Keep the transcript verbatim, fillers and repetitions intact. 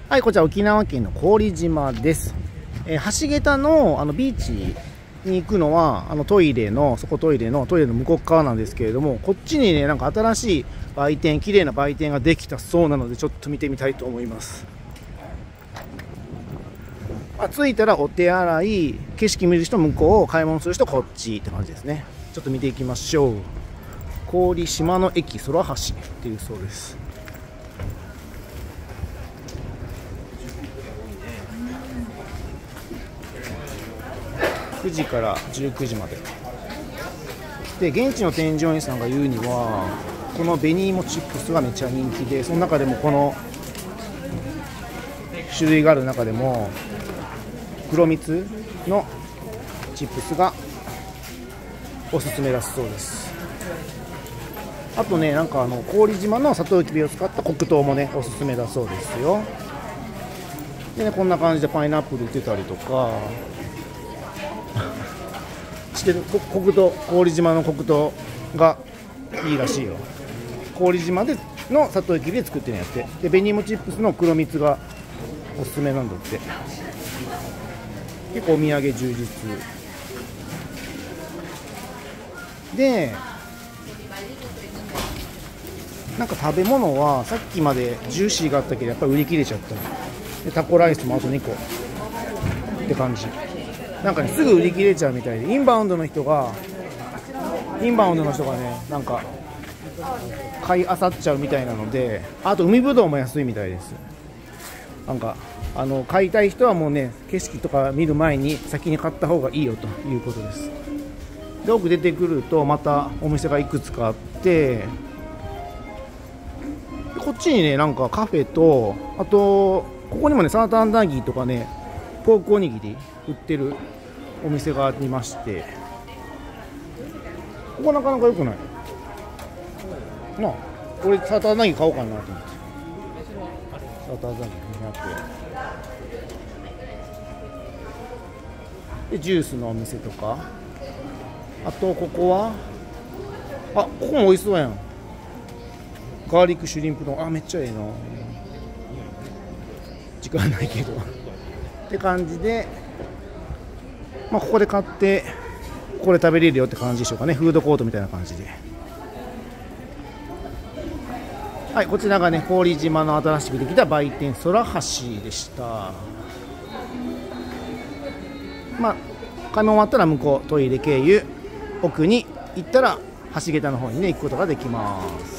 はい、こちら沖縄県の古宇利島です。えー、橋桁のあのビーチに行くのはあのトイレの、そこトイレのトイレの向こう側なんですけれども、こっちにね、なんか新しい売店、綺麗な売店ができたそうなので、ちょっと見てみたいと思います。まあ、着いたらお手洗い、景色見る人向こう、買い物する人こっちって感じですね。ちょっと見ていきましょう。古宇利島の駅空橋っていうそうです。くじからじゅうくじまでで、現地の添乗員さんが言うには、この紅芋チップスがめっちゃ人気で、その中でもこの種類がある中でも黒蜜のチップスがおすすめだそうです。あとね、なんかあの古宇利島のサトウキビを使った黒糖もね、おすすめだそうですよ。でね、こんな感じでパイナップル売ってたりとかしてる。黒糖、古宇利島の黒糖がいいらしいよ。古宇利島でのサトウキビで作ってるんやって。で、紅芋チップスの黒蜜がおすすめなんだって。結構お土産充実で、なんか食べ物はさっきまでジューシーがあったけど、やっぱり売り切れちゃった。で、タコライスもあとにこって感じ。なんかね、すぐ売り切れちゃうみたいで、インバウンドの人がインバウンドの人がね、なんか買い漁っちゃうみたいなので、あと海ぶどうも安いみたいです。なんかあの買いたい人はもうね、景色とか見る前に先に買った方がいいよということです。で、奥出てくるとまたお店がいくつかあって、こっちにね、なんかカフェと、あとここにもね、サーターアンダギーとかね、ポークおにぎり売ってるお店がありまして、ここなかなか良くないなあ。俺サーターアンダギー買おうかなと思って。サーターアンダギーにひゃくえんで、ジュースのお店とか、あとここは、あ、ここも美味しそうやん。ガーリックシュリンプ丼、あ、めっちゃええな。時間ないけどって感じで、まあ、ここで買ってここで食べれるよって感じでしょうかね。フードコートみたいな感じで。はい、こちらがね、古宇利島の新しくできた売店空橋でした。まあ、買い物終わったら向こうトイレ経由奥に行ったら橋桁の方にね、行くことができます。